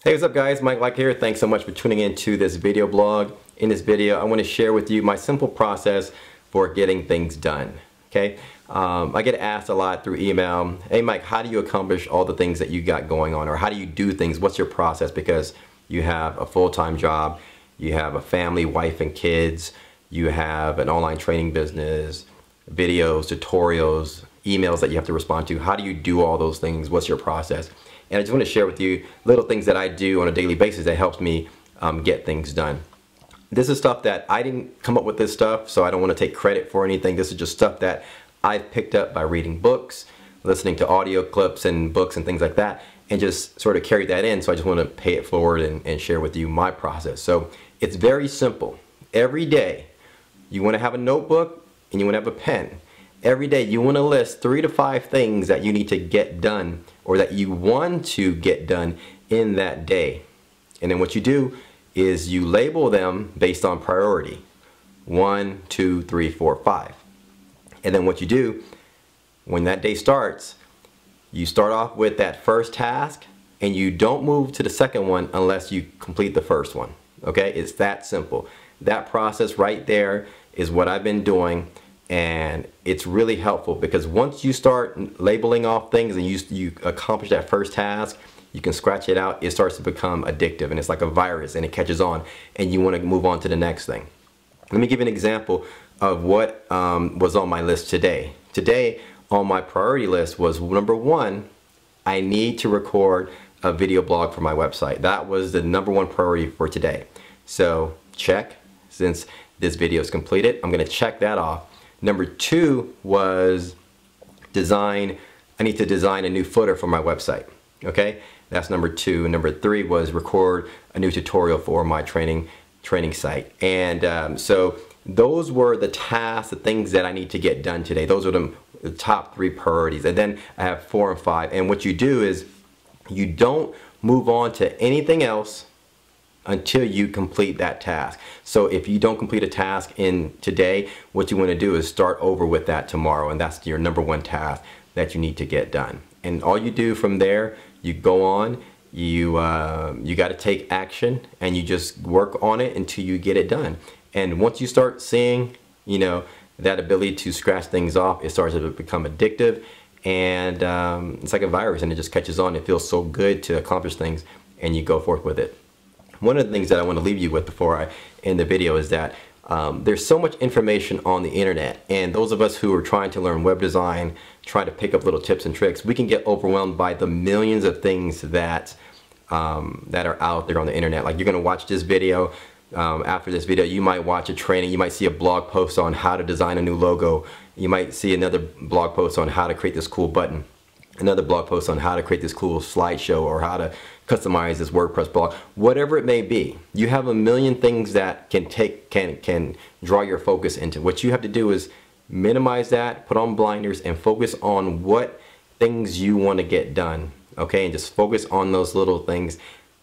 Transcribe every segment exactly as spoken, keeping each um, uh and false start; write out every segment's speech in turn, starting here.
Hey, what's up guys? Mike Like here. Thanks so much for tuning in to this video blog. In this video, I want to share with you my simple process for getting things done. Okay, um, I get asked a lot through email, hey Mike, how do you accomplish all the things that you got going on? Or how do you do things? What's your process? Because you have a full-time job, you have a family, wife and kids, you have an online training business, videos, tutorials, emails that you have to respond to. How do you do all those things? What's your process? And I just want to share with you little things that I do on a daily basis that helps me um, get things done. This is stuff that I didn't come up with this stuff, so I don't want to take credit for anything. This is just stuff that I've picked up by reading books, listening to audio clips and books and things like that, and just sort of carry that in. So I just want to pay it forward and, and share with you my process. So it's very simple. Every day you want to have a notebook and you want to have a pen. Every day you want to list three to five things that you need to get done or that you want to get done in that day. And then what you do is you label them based on priority. One, two, three, four, five. And then what you do when that day starts, you start off with that first task and you don't move to the second one unless you complete the first one. Okay, it's that simple. That process right there is what I've been doing. And it's really helpful because once you start labeling off things and you, you accomplish that first task, you can scratch it out, it starts to become addictive and it's like a virus and it catches on and you want to move on to the next thing. Let me give you an example of what um, was on my list today. Today on my priority list was number one, I need to record a video blog for my website. That was the number one priority for today. So check, since this video is completed, I'm going to check that off. Number two was design, I need to design a new footer for my website. Okay, that's number two. Number three was record a new tutorial for my training training site. And um, so those were the tasks, the things that I need to get done today. Those are the, the top three priorities. And then I have four and five. And what you do is you don't move on to anything else until you complete that task. So if you don't complete a task in today, what you want to do is start over with that tomorrow, and that's your number one task that you need to get done. And all you do from there, you go on, you uh, you got to take action and you just work on it until you get it done. And once you start seeing, you know, that ability to scratch things off, it starts to become addictive, and um, it's like a virus and it just catches on. It feels so good to accomplish things and you go forth with it. One of the things that I want to leave you with before I end the video is that um, there's so much information on the internet, and those of us who are trying to learn web design, try to pick up little tips and tricks, we can get overwhelmed by the millions of things that um, that are out there on the internet. Like, you're going to watch this video, um, after this video you might watch a training, you might see a blog post on how to design a new logo, you might see another blog post on how to create this cool button, another blog post on how to create this cool slideshow or how to customize this WordPress blog, whatever it may be. You have a million things that can take can can draw your focus into. What you have to do is minimize that, put on blinders, and focus on what things you want to get done. Okay, and just focus on those little things.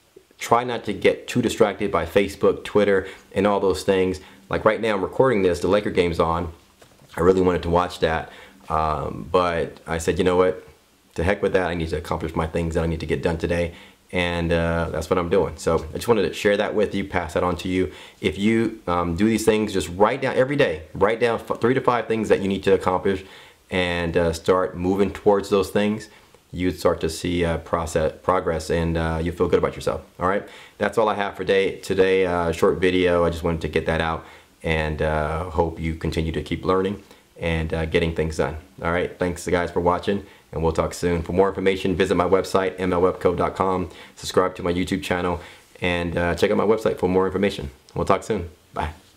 Try not to get too distracted by Facebook, Twitter, and all those things. Like right now I'm recording this, the Laker game's on. I really wanted to watch that, um, but I said, you know what, to heck with that. I need to accomplish my things that I need to get done today, and uh, that's what I'm doing. So I just wanted to share that with you, pass that on to you. If you um, do these things, just write down every day, write down three to five things that you need to accomplish, and uh, start moving towards those things. You start to see uh, process progress, and uh, you feel good about yourself. All right, that's all I have for day today. Uh, short video. I just wanted to get that out, and uh, hope you continue to keep learning and uh, getting things done. All right, thanks guys for watching, and we'll talk soon. For more information, visit my website, m l webco dot com, subscribe to my YouTube channel, and uh, check out my website for more information. We'll talk soon. Bye.